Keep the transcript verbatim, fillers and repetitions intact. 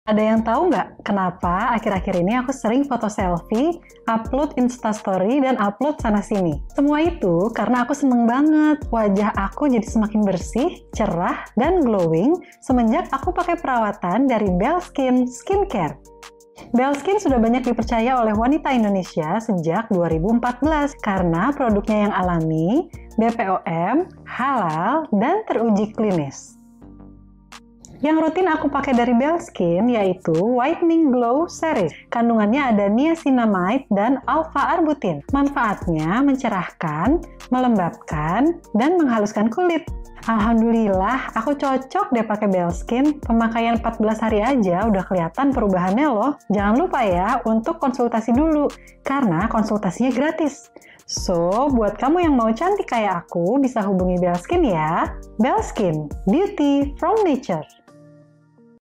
Ada yang tahu nggak kenapa akhir-akhir ini aku sering foto selfie, upload instastory, dan upload sana-sini? Semua itu karena aku seneng banget wajah aku jadi semakin bersih, cerah, dan glowing semenjak aku pakai perawatan dari Belskin Skincare. Belskin sudah banyak dipercaya oleh wanita Indonesia sejak dua ribu empat belas karena produknya yang alami, B P O M, halal, dan teruji klinis. Yang rutin aku pakai dari Belskin yaitu Whitening Glow Series. Kandungannya ada niacinamide dan alpha-arbutin. Manfaatnya mencerahkan, melembabkan, dan menghaluskan kulit. Alhamdulillah, aku cocok deh pakai Belskin. Pemakaian empat belas hari aja udah kelihatan perubahannya loh. Jangan lupa ya untuk konsultasi dulu, karena konsultasinya gratis. So, buat kamu yang mau cantik kayak aku, bisa hubungi Belskin ya. Belskin, Beauty from Nature.